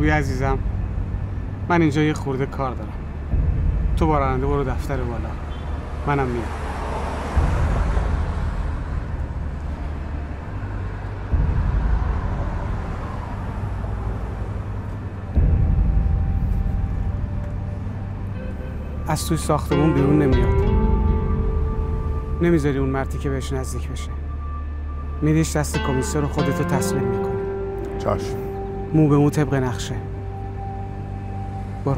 خوبی عزیزم؟ من اینجا یه خورده کار دارم. تو با راننده برو دفتر بالا، منم میام. از توی ساختمون بیرون نمیاد. نمیذاری اون مردی که بهش نزدیک بشه. میدیش دست کمیسر رو خودتو تسلیم میکنی. چشم. مو به مو طبق نقشه. برو.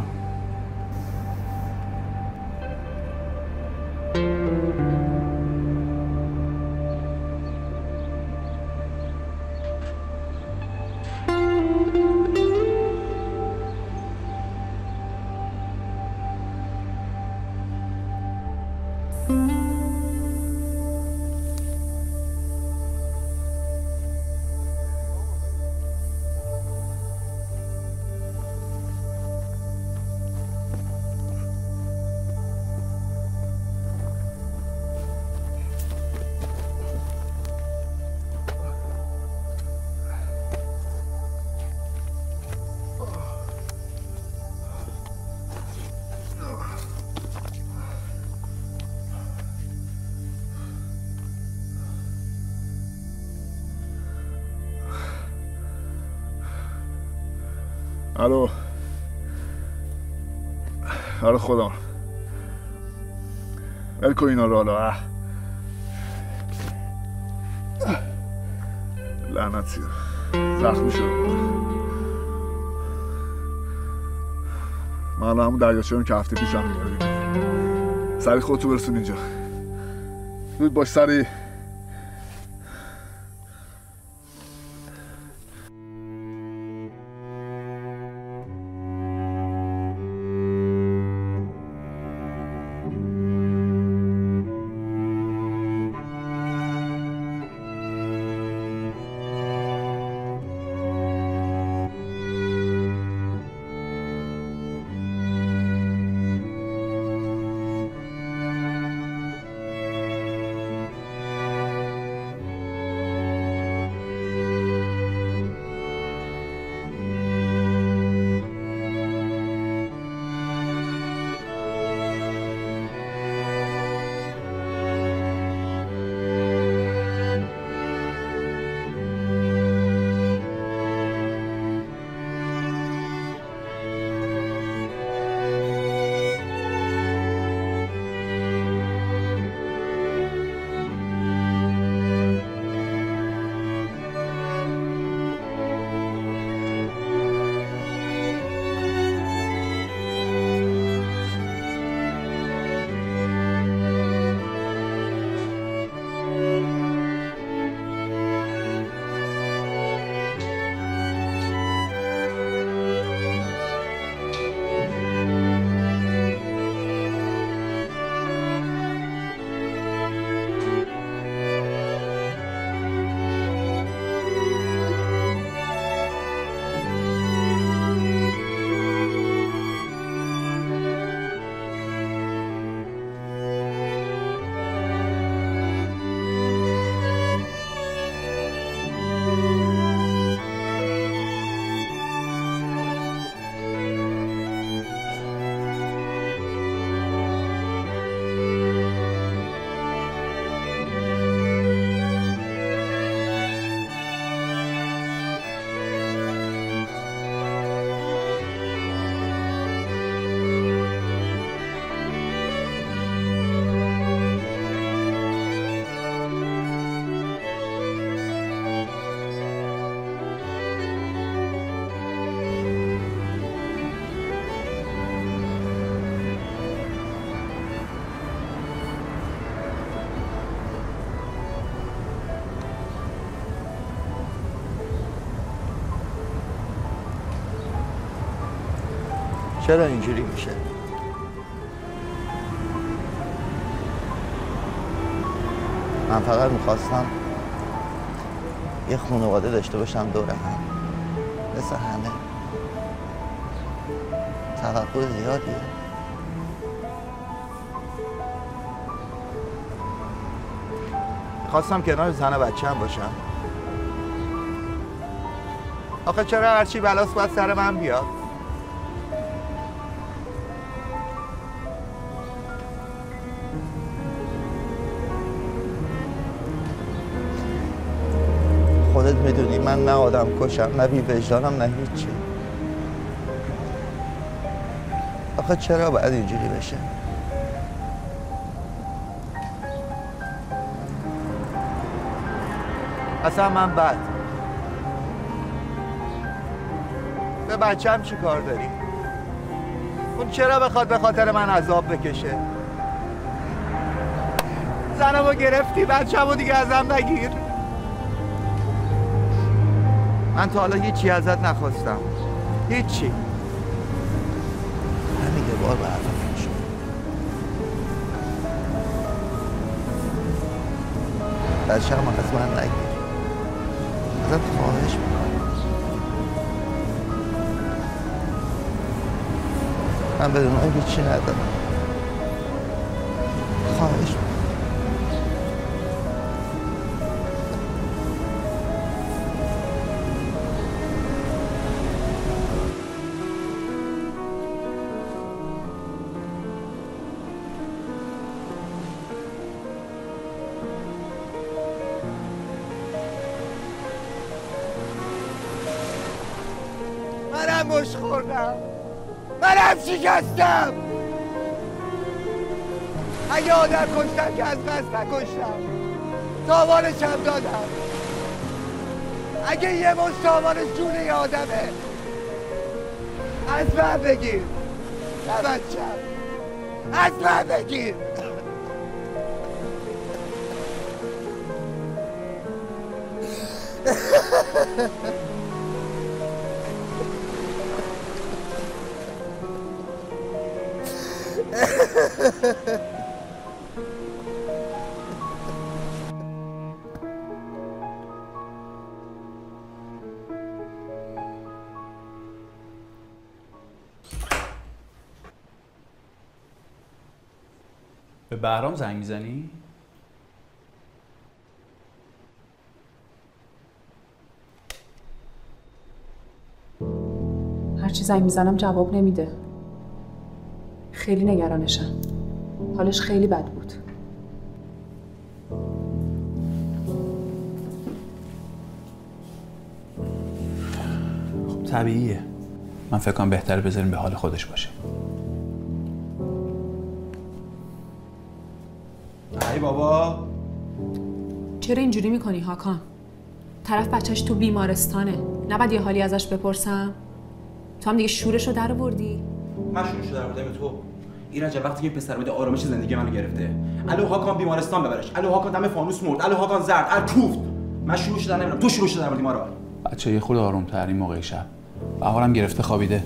الو. آره خدا ول کن اینا رو حالا. لعنتی زخمی شد. من الان همون دریاچه که هفته پیشم میگردیم. سریع خودتو برسون اینجا. زود باش سریع. چرا اینجوری میشه؟ من فقط میخواستم یه خانواده داشته باشم دور هم مثل همه. توقع زیادیه. میخواستم کنار زن و بچه هم باشم. آخه چرا هرچی بلاس باید سر من بیاد؟ خودت میدونی من نه آدم کشم نه بی وجدانم نه هیچی. آخه چرا باید اینجوری بشه؟ اصلا من بد به بچم چی کار داری؟ اون چرا بخواد به خاطر من عذاب بکشه؟ زنمو گرفتی بچه‌مو دیگه ازم نگیر. من تا حالا هیچی ازت نخواستم، هیچی. همین یه بار به حرفم شد. بچه‌مو از من نگیر، ازت خواهش میکنم. من بدون اون هیچی ندارم، خواهش میکنم. منم مش خوردم، منم شکستم. اگه آدم کشتم که از قصد نکشتم، تاوانش هم دادم. اگه یه مش تاوانش جون یه آدمه، از من بگیر، نه بچم، از من بگیر. به بهرام زنگ میزنی؟ هرچی زنگ میزنم جواب نمیده. خیلی نگرانشم. حالش خیلی بد بود. خب طبیعیه. من فکر کنم بهتره بذاریم به حال خودش باشه. ای بابا، چرا اینجوری میکنی هاکان؟ طرف بچهش تو بیمارستانه. نباید یه حالی ازش بپرسم؟ تو هم دیگه شورشو در آوردی؟ من شورشو در آوردم تو. ایرج وقتی که پسر بده آرامش زندگی منو گرفته. الو هاکان بیمارستان ببرش. الو هاکان دم فانوس مرد. الو هاکان زرد. کوفت. من شورشو در نمیارم. تو شورشو در آوردی ما رو. بچه یه خورده آروم‌تر این موقع شب. بهارم گرفته خوابیده.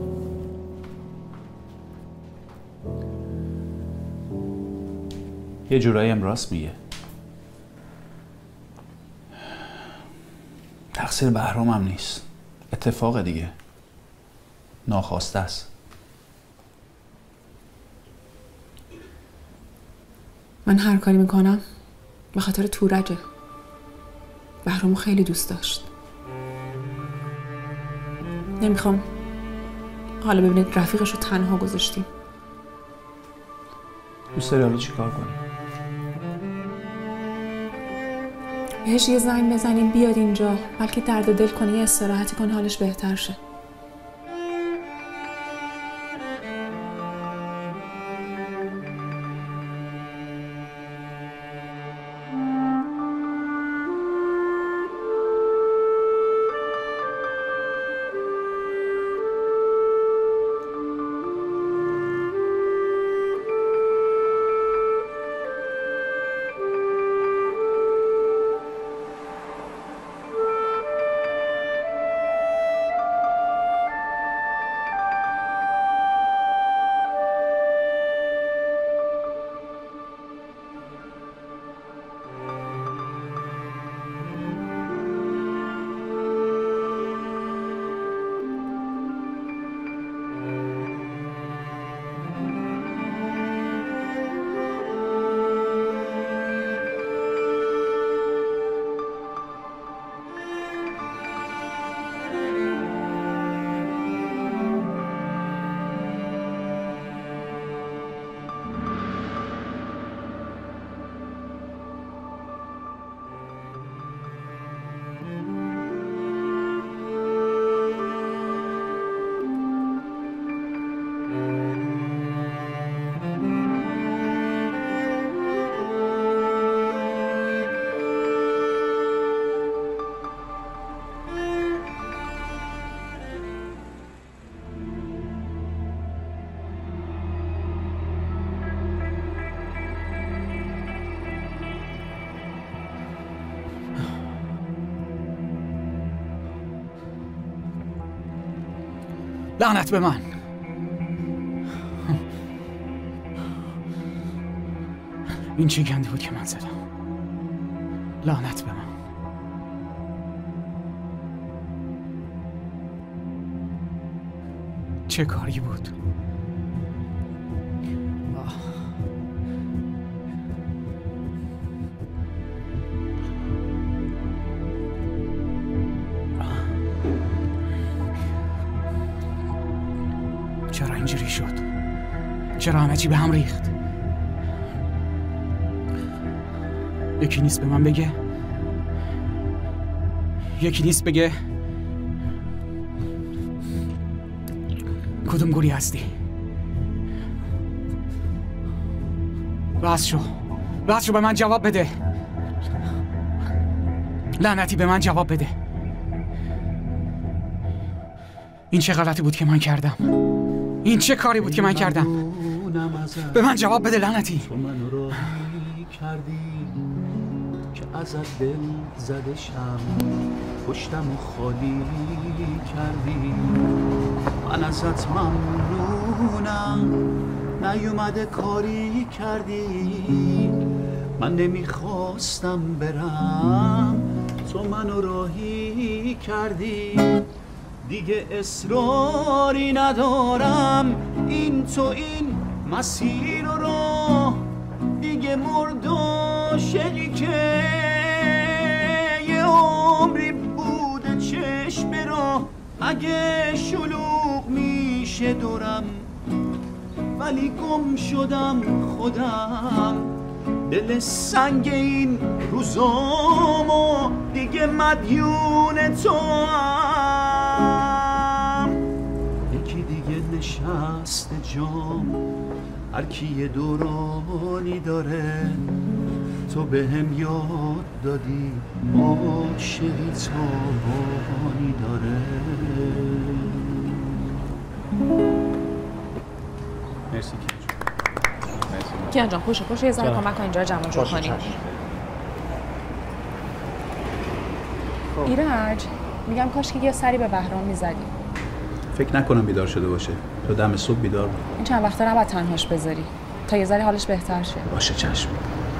یه جورایی هم راست میگه. تقصیر بهرام هم نیست. اتفاق دیگه. ناخواسته است. من هر کاری میکنم به خاطر تورجه. بهرامو خیلی دوست داشت. نمیخوام حالا ببینید رفیقش رو تنها گذاشتیم. دوست داری حالا چی کار کنی؟ بهش یه زنگ بزنیم بیاد اینجا، بلکه درد دل کنی، یه استراحتی کنه، حالش بهتر شه. لعنت به من. این چه گندی بود که من زدم. لعنت به من. چه کاری بود؟ چرا اینجوری شد؟ چرا همه چی به هم ریخت؟ یکی نیست به من بگه؟ یکی نیست بگه؟ کدوم گوری هستی؟ بس شو به من جواب بده. لعنتی به من جواب بده. این چه غلطی بود که من کردم؟ این چه کاری بود که من کردم؟ به من جواب بده لعنتی. تو منو راهی کردی که ازت دل زده شم، پشتم و خالی کردی. من ازت ممنونم، نیومده کاری کردی. من نمیخواستم برم، تو منو راهی کردی. دیگه اصراری ندارم، این تو این مسیر رو دیگه مرد و شدی که یه عمری بوده چشم رو. اگه شلوغ میشه دورم ولی گم شدم خودم. دل سنگ این روزامو دیگه مدیون تو هم. یکی دیگه نشسته جام، هر کی یه دورانی داره. تو به هم یاد دادی عاشقی تابانی داره. مرسی کیان جان پشت یه ذره کمک کن اینجا رو جمع جور کنیم. ایرج میگم کاش که یه سری به بهرام میزدی. فکر نکنم بیدار شده باشه. تو دم صبح بیدار بود. این چند وقتا نباید تنهاش بذاری تا یه ذره حالش بهتر شه. باشه چشم.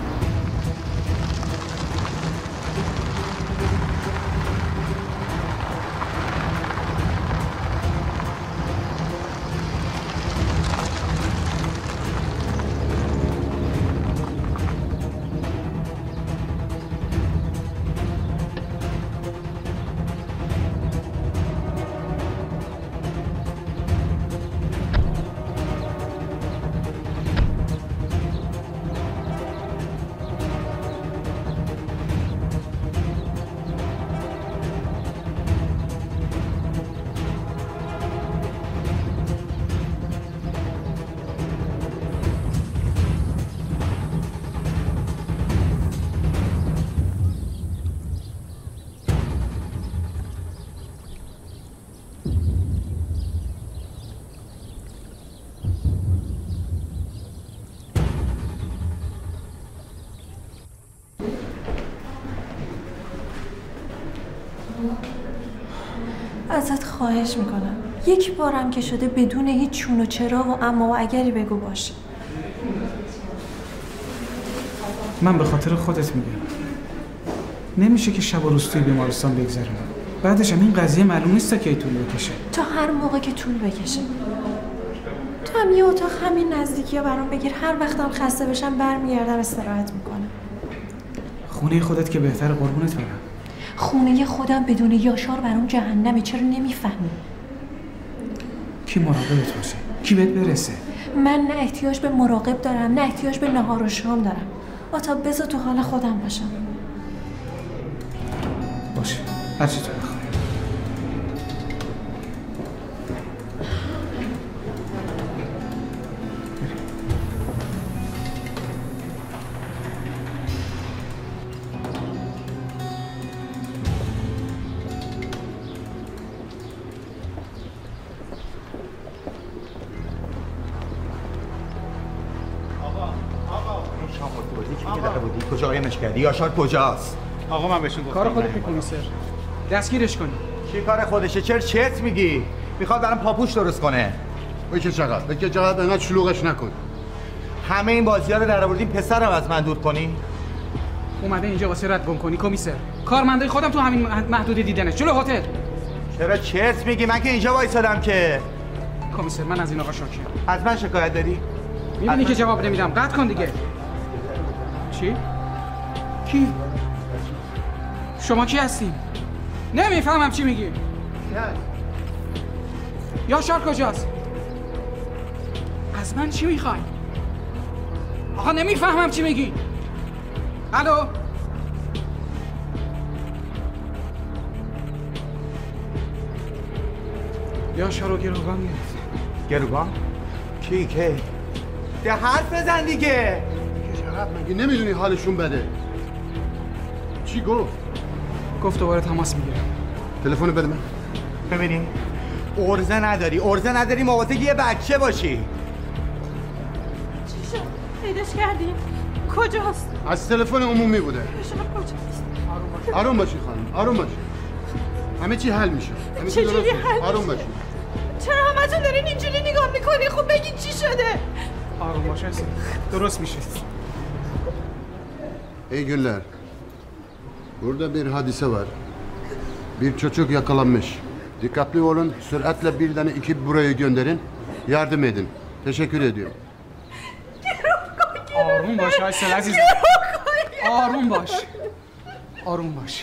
ازت خواهش میکنم یک بارم که شده بدون هیچ چون و چرا و اما و اگری بگو باشه. من به خاطر خودت میگم نمیشه که شب و روز توی بیمارستان بگذرونم. بعدش هم این قضیه معلوم نیست که طول بکشه. تا هر موقع که طول بکشه. تو هم یه اتاق همین نزدیکی ها برام بگیر، هر وقتم خسته بشم برمیگردم استراحت میکنم. خونه خودت که بهتر قربونت برم. خونه خودم بدون یاشار برام جهنمه. چرا نمیفهمی؟ کی مراقبت باشه؟ کی بهت برسه؟ من نه احتیاج به مراقب دارم نه احتیاج به نهار و شام دارم. تا بذار تو حال خودم باشم. باشه هرچی تو بخوای. کجا قایمش کردی؟ یاشار کجاست؟ آقا من بهشون گفتم کار خودت میکنی سر. دستگیرش کنی. چی کار خودشه؟ چرت میگی؟ میخواد برام پاپوش درست کنه. بکش چقدر انقدر شلوغش نکن. همه این بازی‌ها رو در آوردین پسرم از من دور کنی؟ اومده اینجا واسه رد گم کنی کمیسر. کارمندای خودم تو همین محدوده دیدنش جلو هتل. چرا چرت میگی؟ من که اینجا وایسادم که. کمیسر من از این آقا شاکیم. از من شکایت داری؟ میبینی که جواب نمیدم. قطع کن دیگه. چی؟ کی؟ شما کی هستین؟ نمیفهمم چی میگی. یاشار کجاست؟ از من چی میخوای؟ آقا نمیفهمم چی میگی. الو؟ یاشار رو گروگان گرفت. گروگان؟ کی؟ ده حرف بزن دیگه. مگه نمیدونی حالشون بده؟ چی گفت؟ گفت دوباره تماس میگیرم. تلفن بده من. ببینی؟ ارزه نداری مواظب یه بچه باشی. چی شد؟ پیداش کردیم؟ کجاست؟ از تلفن عمومی بوده. کجاست؟ آروم باشی خانم، آروم باشی. همه چی حل میشه. چجوری حل میشه؟ آروم باشی. چرا همتون دارین اینجوری نگاه میکنی؟ خب بگید چی شده؟ آروم باش درست میشه. İyi günler. Burada bir hadise var. Bir çocuk yakalanmış. Dikkatli olun. Süratle bir tane ekip buraya gönderin. Yardım edin. Teşekkür ediyorum. آروم باش آیسل عزیزم. آروم باش. آروم باش.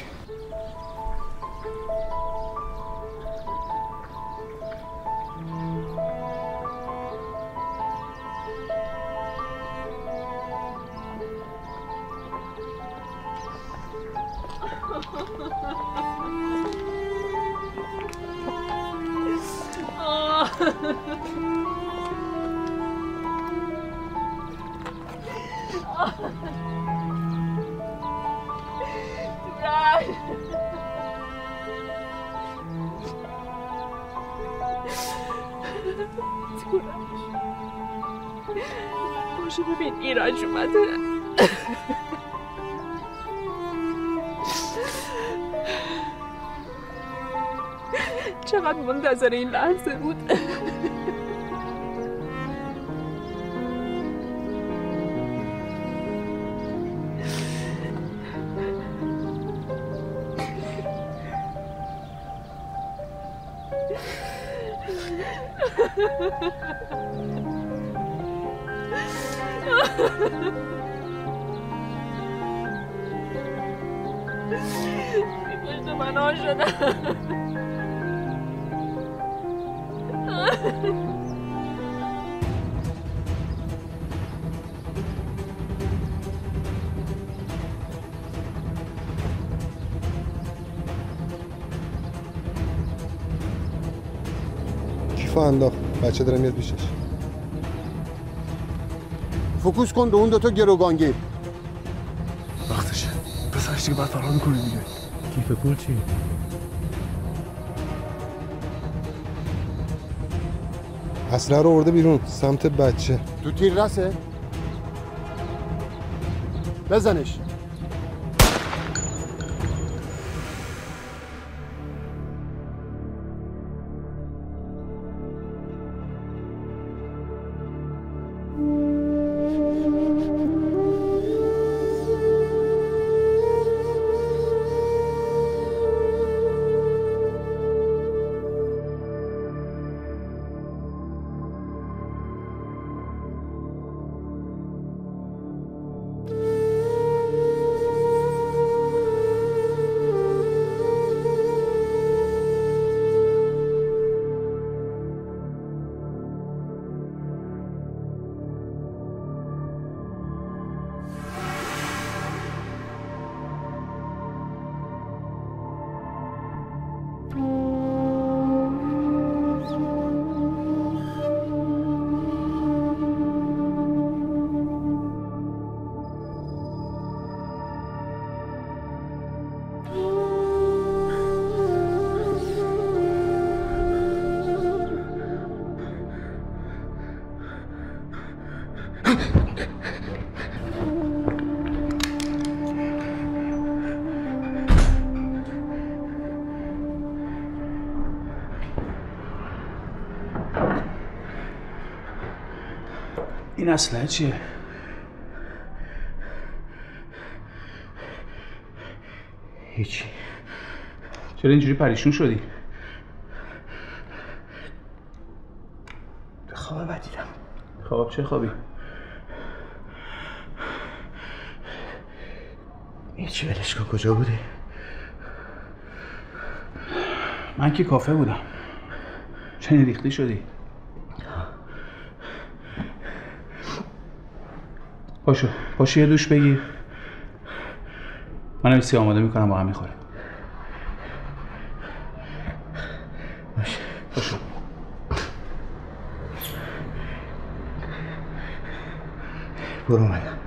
باشه ببین ایرج اومده. چقدر منتظر این لحظه بود. پشت بنا شدم. کیفو انداخت. بچه داره میاد پیشش. فوکوس کن به اون دوتا گروگانگیر. وقتشه. پسرش دیگه باید فرار میکنه دیگه. کیف پول چی؟ اسلحه رو آورده بیرون سمت بچه. تو تیر رسه. بزنش. این اسلحه چیه؟ هیچی. چرا اینجوری پریشون شدی؟ خواب بد دیدم. خواب چه خوابی؟ هیچی، ولش کن. کجا بودی؟ من که کافه بودم. چرا ریختی شدی؟ پاشو یه دوش بگیر. منم سی آماده میکنم با هم میخوریم. پاشو. برو اومدم.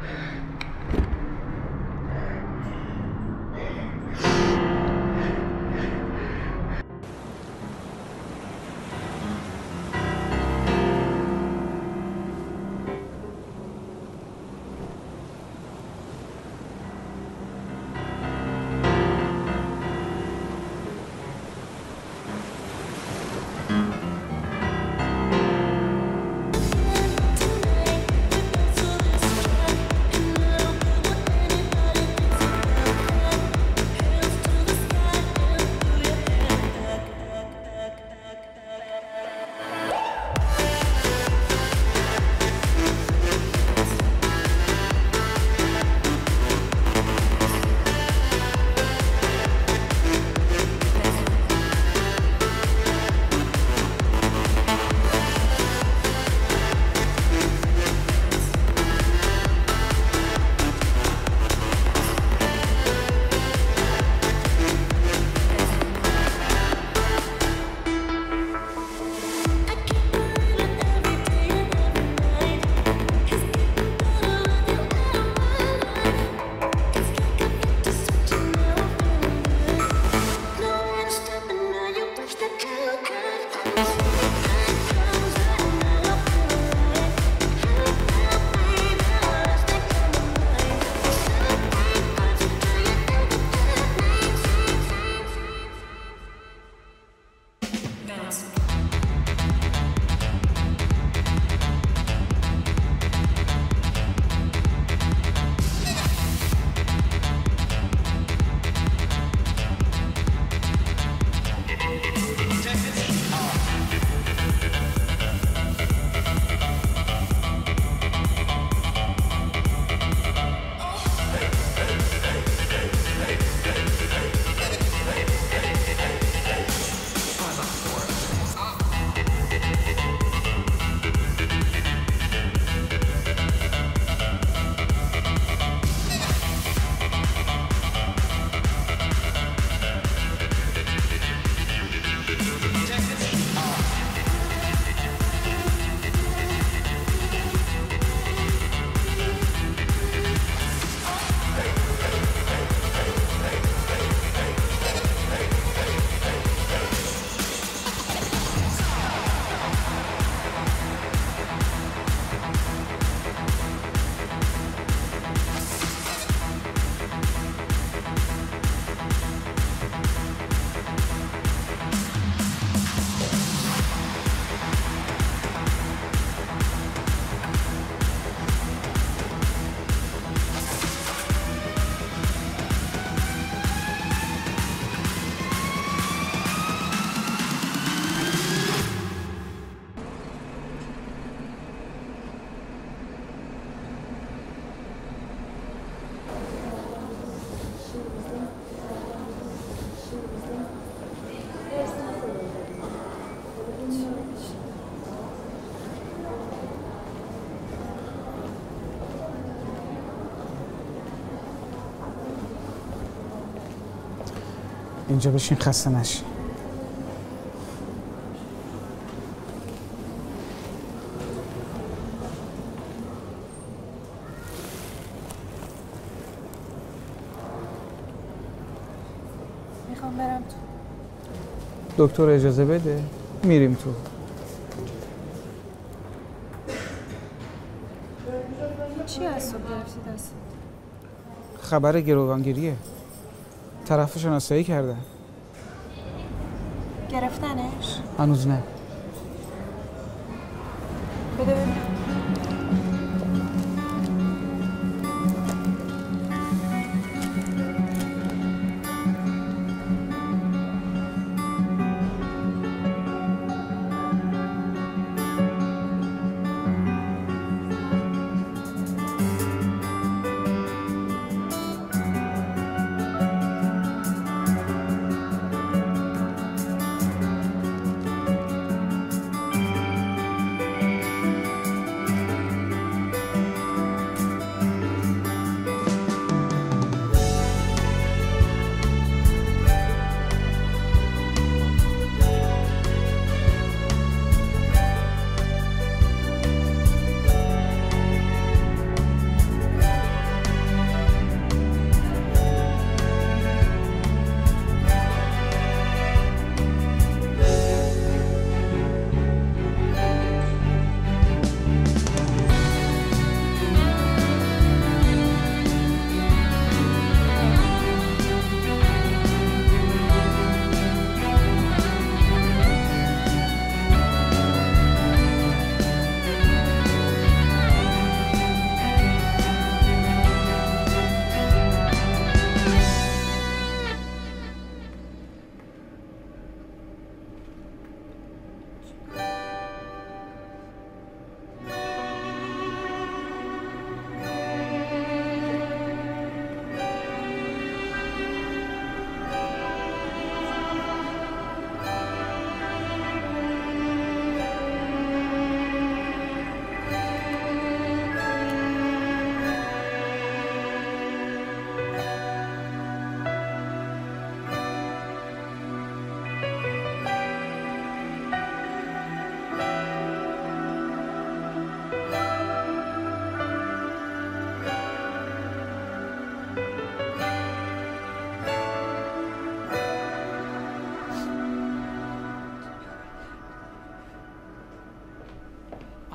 اینجا بشین خسته نشی. میخوام برم تو. دکتر اجازه بده میریم تو. چی از صبح گرفتی دست؟ خبر گروگانگیریه. طرف شناسایی کردن. گرفتنش؟ هنوز نه. بده ببینم.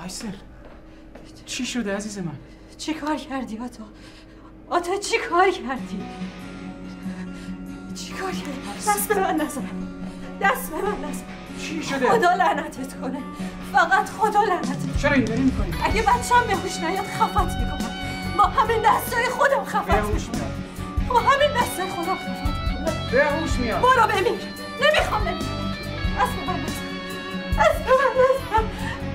آیسل چی شده عزیز من؟ چی کار کردی آتا چی کار کردی؟ چی کار کردی؟ دست به من نزن. چی شده؟ خدا لعنتت کنه. فقط خدا لعنتت. چرا این داری میکنی؟ اگه بچه‌م بهوش نیاد خفت میکنم. با همین دستای خودم خفت میکنم. با همین دستای خودم خفت میکنم. بهوش میاد. برو بمیر. نمیخوام بمیر. دست به من نزن. دست به من نزن.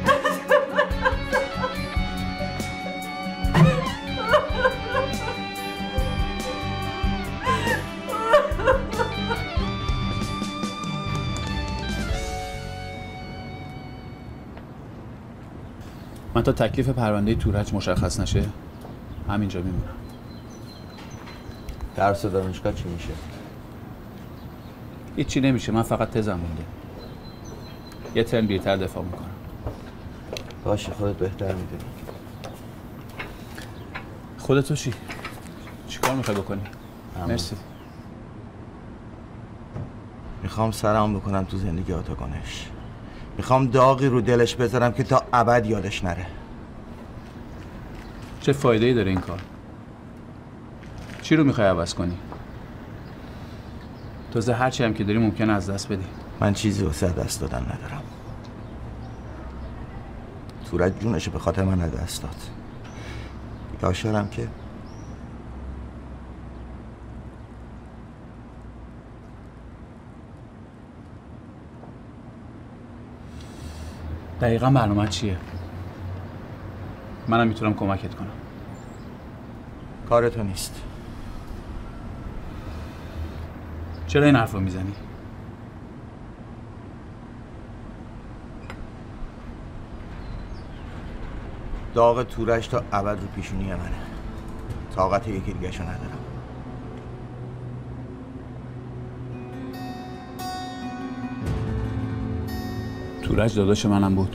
من تا تکلیف پرونده تورج مشخص نشه همینجا میمونم. درس دانشگاه چی میشه؟ هیچی نمیشه، من فقط تزم مونده. یه ترم دیرتر دفاع میکنم. باشه خودت بهتر میدونی. خودتو چی کار میخوای بکنی؟ مرسی. میخوام سرم بکنم تو زندگی آتاگانش. میخوام داغی رو دلش بذارم که تا ابد یادش نره. چه فایده‌ای داره این کار؟ چی رو میخوای عوض کنی؟ تازه هرچی هم که داری ممکنه از دست بدی. من چیزی واسه دست دادن ندارم. تورج جونش به خاطر من از دست داد. یاشارم که دقیقا برنامه چیه؟ منم میتونم کمکت کنم. کار تو نیست. چرا این حرف رو میزنی؟ داغ تورج تا ابد رو پیشونی منه. طاقت یکی دیگه‌شو ندارم. تورج داداش منم بود.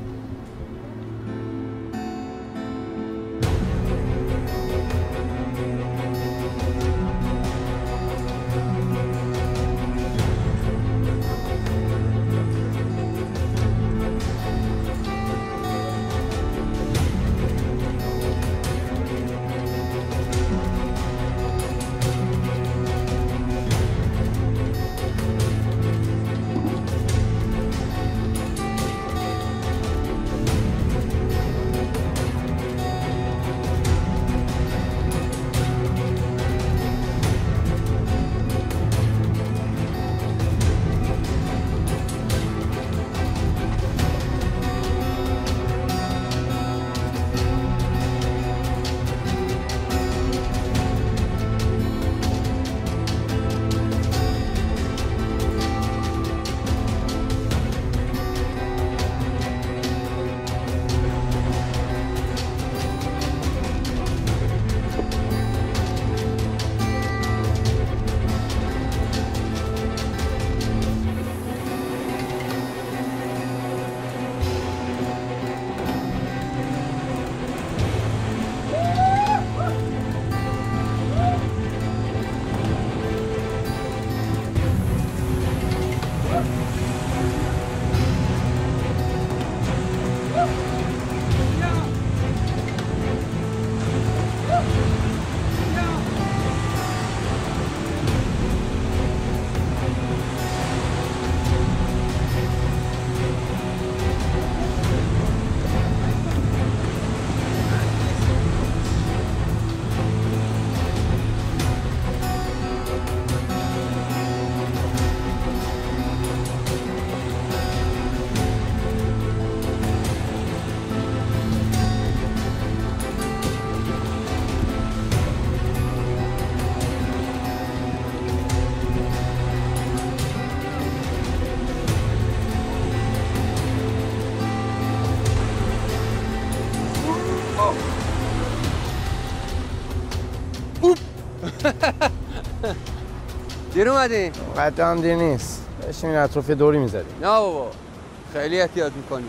دیر اومدی؟ قدم دیر نیست. بشین اطراف دوری میزدی. نه بابا خیلی احتیاط میکنی.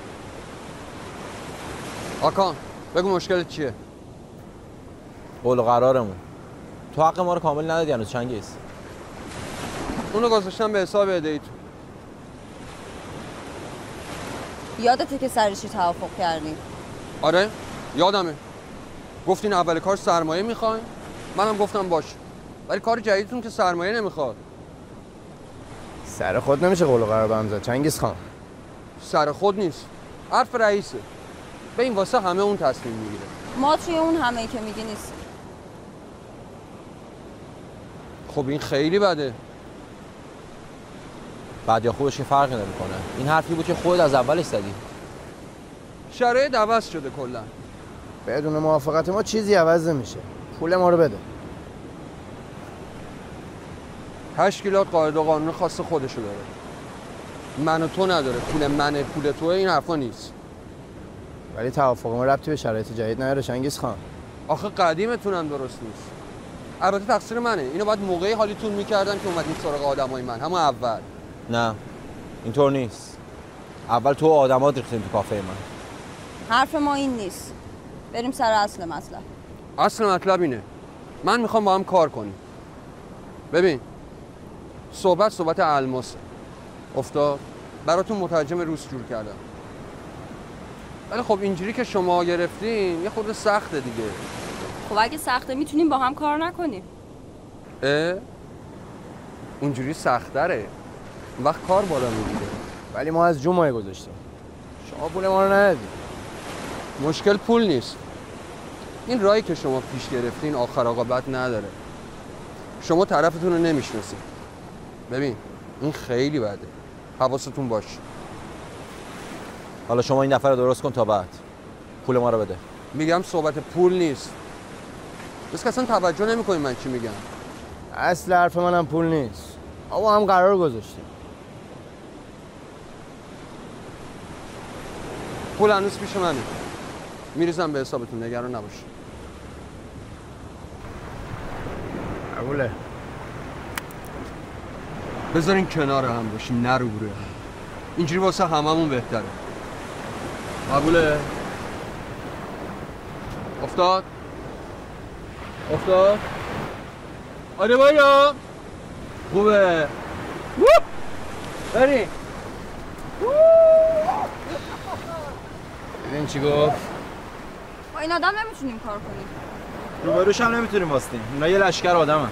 آکان بگو مشکلت چیه؟ قول و قرارمون. تو حق ما رو کامل ندادی هنوز چنگیز. اونو گذاشتم به حساب ادهی تو. یادته که سر چی توافق کردیم؟ آره یادمه. گفتین اول کار سرمایه میخواین، منم گفتم باش، ولی کار جدیدتون که سرمایه نمیخواد. سر خود نمیشه قول و قرار بهم زد چنگیز خان. سر خود نیست، حرف رئیسه. به این واسه همه اون تصمیم میگیره. ما توی اون همه‌ای که میگی نیست. خب این خیلی بده. بعد یا خوبش که فرقی نمیکنه. این حرفی بود که خودت از اولش زدی. شرایط عوض شده کلا. بدون موافقت ما چیزی عوض نمیشه. پول ما رو بده. تشکیلات قاعده و قانون خاص خودشو داره. من و تو نداره. پول منه، پول توه، این حرفا نیست. ولی توافق ما ربطی به شرایط جدید نداره چنگیز خان. آخه قدیمتونم درست نیست. البته تقصیر منه. اینو باید موقعی حالیتون میکردم که اومدین سراغ آدمای من، همون اول. نه اینطور نیست. اول تو آدمات ریختین تو کافه من. حرف ما این نیست. بریم سر اصل مطلب. اصل مطلب اینه. من میخوام با هم کار کنیم. ببین صحبت الماسه. افتاد براتون مترجم روس جور کردم. ولی خب اینجوری که شما گرفتین یه خورده سخته دیگه. خب اگه سخته میتونیم با هم کار نکنیم. اونجوری سخت‌تره. اون وقت کار بالا میگیره. ولی ما از جمعه گذاشتیم. شما پول ما رو ندادید. مشکل پول نیست. این راهی که شما پیش گرفتین آخر عاقبت نداره. شما طرفتون رو نمیشناسید. ببین این خیلی بده. حواستون باشه. حالا شما این دفعه رو درست کن تا بعد. پول ما رو بده. میگم صحبت پول نیست. بس که اصلا توجه نمی‌کنی من چی میگم. اصل حرف منم پول نیست. ما هم قرار گذاشتیم. پول هنوز پیش منه. میریزم به حسابتون، نگران نباش. قبوله. بذارین کنار هم باشیم، نه روبروی هم. اینجوری واسه هممون بهتره. قبوله. افتاد. آره بایا. خوبه. بریم. ببین چی گفت؟ با این آدم نمیتونیم کار کنیم. روبروش هم نمیتونیم واسطیم. اونا یه لشکر آدمن.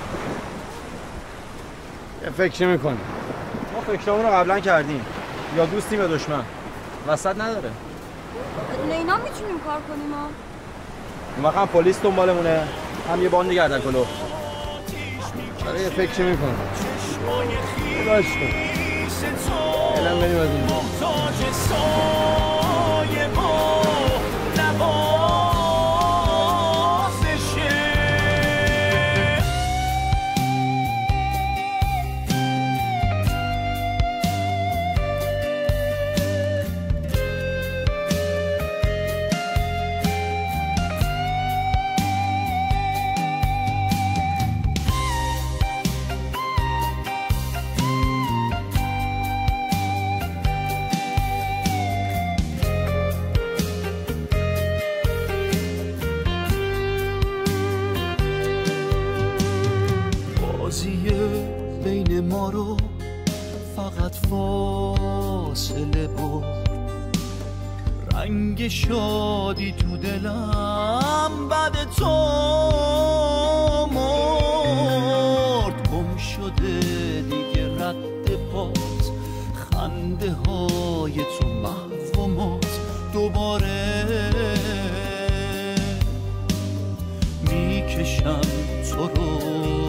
یه فکر میکنیم. ما فکرامون رو قبلا کردیم. یا دوستیم یا دشمن. وسط نداره. بدون اینا میتونیم کار کنیم ها. اون وقت هم پلیس دنبالمونه، هم یه باند گردن کلو. برای یه فکر میکنم. باش کن. الان بریم از اینجا. بین ما رو فقط فاصله برد، رنگ شادی تو دلم بعد تو مرد. گم شده دیگه رد پات، خنده های تو محو و مات. دوباره میکشم تو رو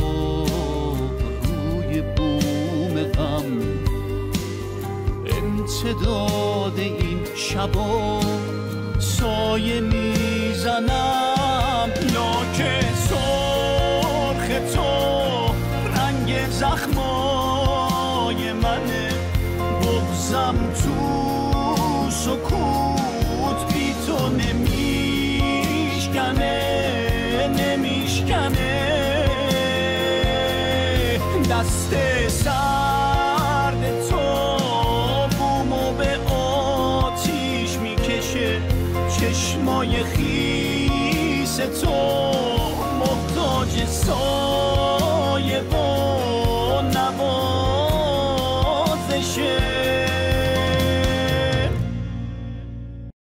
امتداد این شبا سایه میزنم. لاک سرخ تو رنگ زخمای منه، بغضم تو سکوت بی تو نمیشکنه. دست سرد تو بومو به آتیش میکشه، چشمای خیس تو محتاج